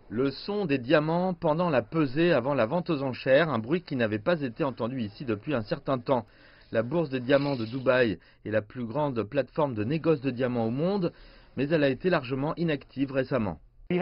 Le son des diamants pendant la pesée avant la vente aux enchères, un bruit qui n'avait pas été entendu ici depuis un certain temps. La bourse des diamants de Dubaï est la plus grande plateforme de négoce de diamants au monde, mais elle a été largement inactive récemment.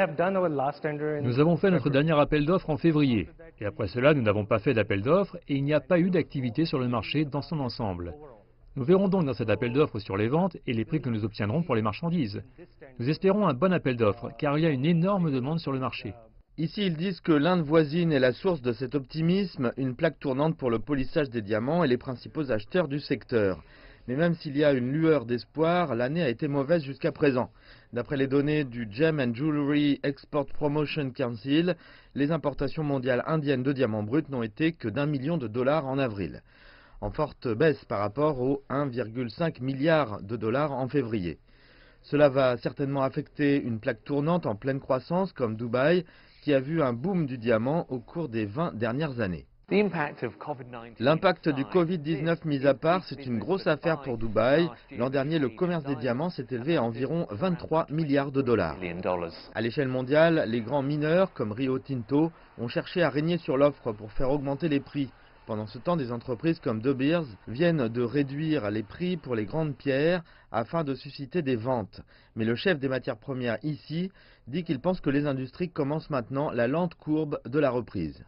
Nous avons fait notre dernier appel d'offres en février. Et après cela, nous n'avons pas fait d'appel d'offres et il n'y a pas eu d'activité sur le marché dans son ensemble. Nous verrons donc dans cet appel d'offres sur les ventes et les prix que nous obtiendrons pour les marchandises. Nous espérons un bon appel d'offres car il y a une énorme demande sur le marché. Ici, ils disent que l'Inde voisine est la source de cet optimisme, une plaque tournante pour le polissage des diamants et les principaux acheteurs du secteur. Mais même s'il y a une lueur d'espoir, l'année a été mauvaise jusqu'à présent. D'après les données du Gem and Jewelry Export Promotion Council, les importations mondiales indiennes de diamants bruts n'ont été que d'1 million de dollars en avril, en forte baisse par rapport aux 1,5 milliard de dollars en février. Cela va certainement affecter une plaque tournante en pleine croissance comme Dubaï, qui a vu un boom du diamant au cours des 20 dernières années. L'impact du Covid-19 mis à part, c'est une grosse affaire pour Dubaï. L'an dernier, le commerce des diamants s'est élevé à environ 23 milliards de dollars. À l'échelle mondiale, les grands mineurs comme Rio Tinto ont cherché à régner sur l'offre pour faire augmenter les prix. Pendant ce temps, des entreprises comme De Beers viennent de réduire les prix pour les grandes pierres afin de susciter des ventes. Mais le chef des matières premières ici dit qu'il pense que les industries commencent maintenant la lente courbe de la reprise.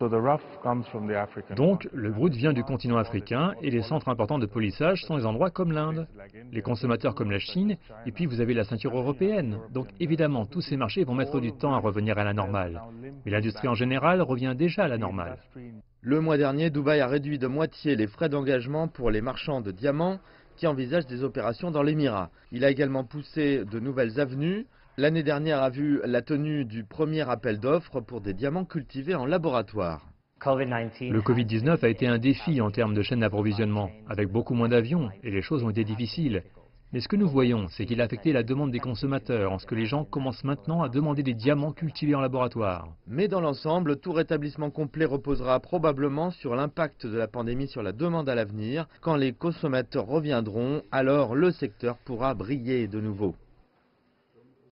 Donc, le brut vient du continent africain et les centres importants de polissage sont des endroits comme l'Inde, les consommateurs comme la Chine, et puis vous avez la ceinture européenne. Donc évidemment, tous ces marchés vont mettre du temps à revenir à la normale. Mais l'industrie en général revient déjà à la normale. Le mois dernier, Dubaï a réduit de moitié les frais d'engagement pour les marchands de diamants qui envisagent des opérations dans l'Émirat. Il a également poussé de nouvelles avenues. L'année dernière a vu la tenue du premier appel d'offres pour des diamants cultivés en laboratoire. Le Covid-19 a été un défi en termes de chaîne d'approvisionnement, avec beaucoup moins d'avions, et les choses ont été difficiles. Mais ce que nous voyons, c'est qu'il a affecté la demande des consommateurs, en ce que les gens commencent maintenant à demander des diamants cultivés en laboratoire. Mais dans l'ensemble, tout rétablissement complet reposera probablement sur l'impact de la pandémie sur la demande à l'avenir. Quand les consommateurs reviendront, alors le secteur pourra briller de nouveau.